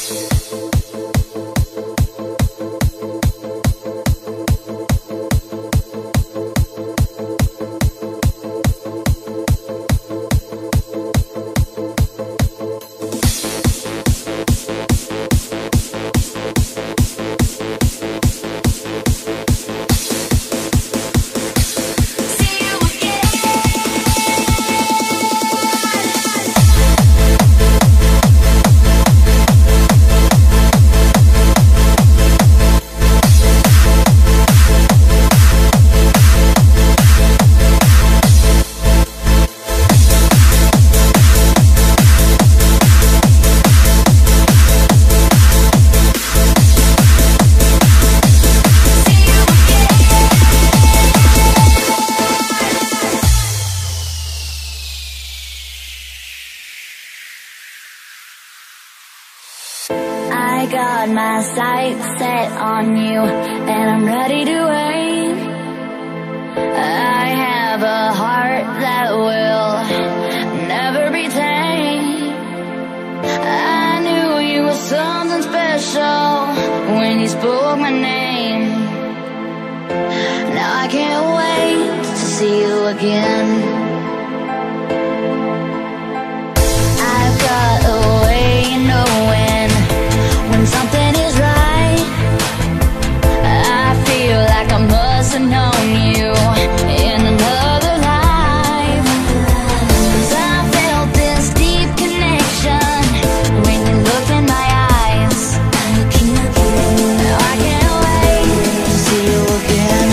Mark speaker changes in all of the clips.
Speaker 1: I got my sights set on you, and I'm ready to aim. I have a heart that will never be tamed. I knew you were something special when you spoke my name. Now I can't wait to see you again. I've got a way of knowing when something is right. I feel like I must have known you in another life, 'cause I felt this deep connection when you looked in my eyes. Now I can't wait to see you again.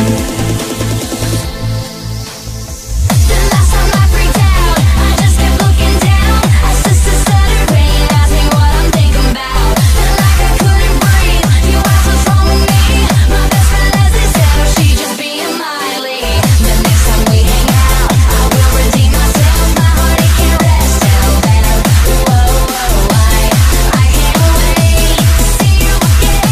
Speaker 1: The last time I freaked out, I just kept looking down. I just started rain, asked me what I'm thinking about. Felt like I couldn't breathe. You asked what's wrong with me. My best friend Leslie said, oh, she's just being Miley. The next time we hang out, I will redeem myself. My heart, it can't rest till then. Whoa, whoa, I can't wait to see you again.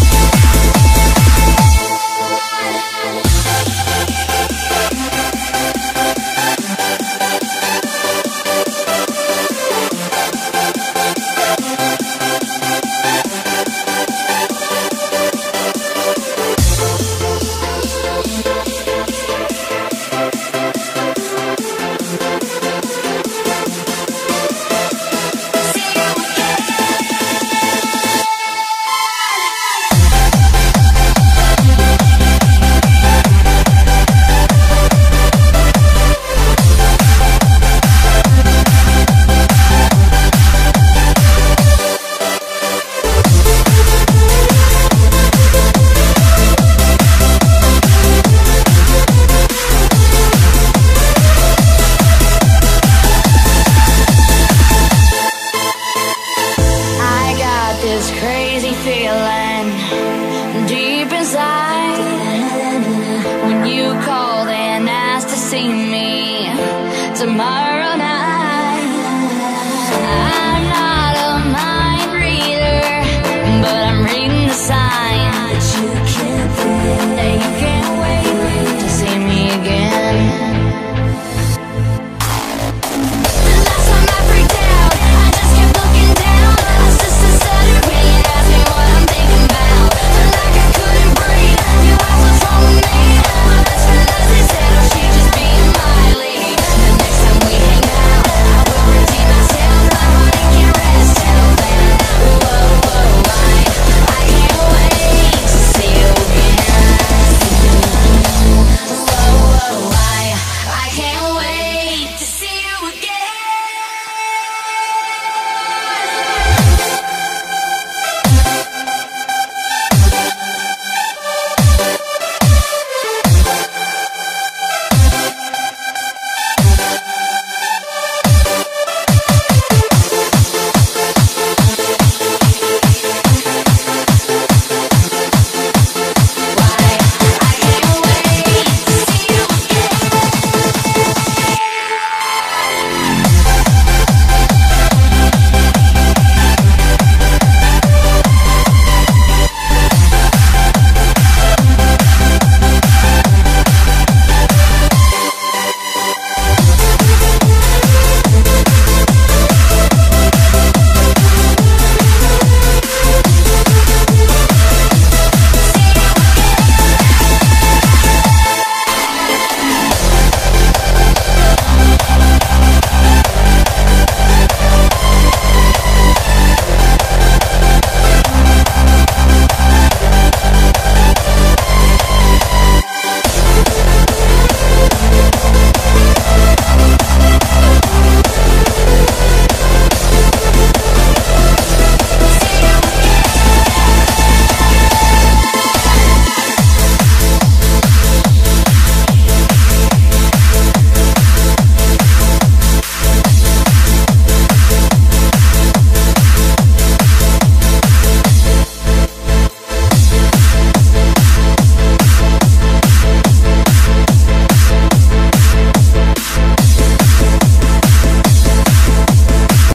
Speaker 1: I got this crazy feeling deep inside when you called and asked to see me tomorrow.